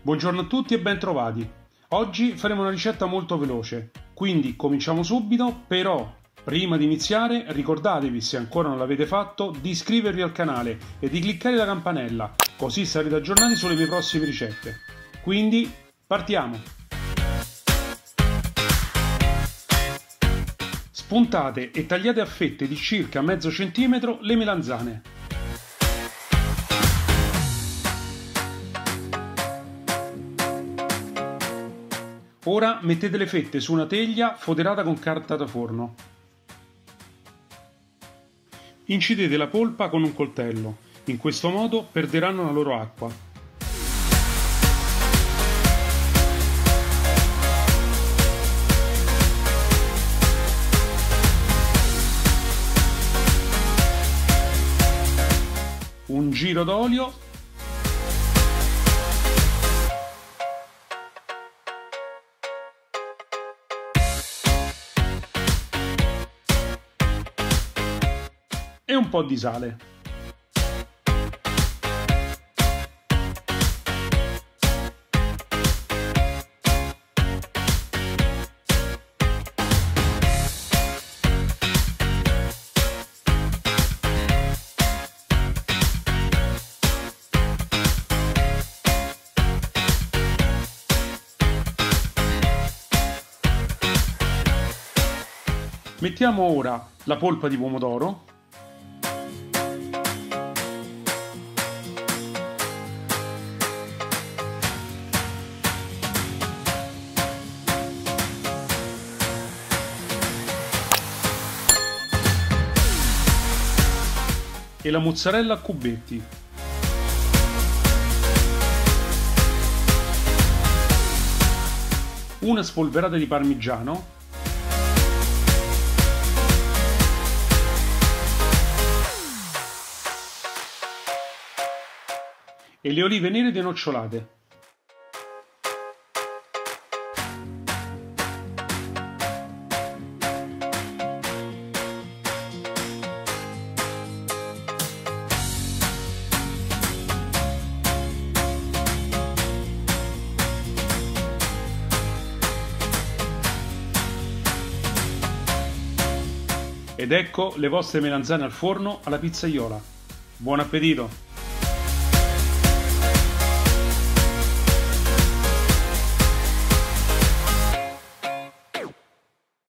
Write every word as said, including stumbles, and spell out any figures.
Buongiorno a tutti e bentrovati. Oggi faremo una ricetta molto veloce, quindi cominciamo subito, però prima di iniziare ricordatevi, se ancora non l'avete fatto, di iscrivervi al canale e di cliccare la campanella, così sarete aggiornati sulle mie prossime ricette. Quindi partiamo! Spuntate e tagliate a fette di circa mezzo centimetro le melanzane. Ora mettete le fette su una teglia foderata con carta da forno. Incidete la polpa con un coltello, in questo modo perderanno la loro acqua. Un giro d'olio e un po' di sale. Mettiamo ora la polpa di pomodoro e la mozzarella a cubetti. Una spolverata di parmigiano e le olive nere denocciolate. Ed ecco le vostre melanzane al forno alla pizzaiola. Buon appetito!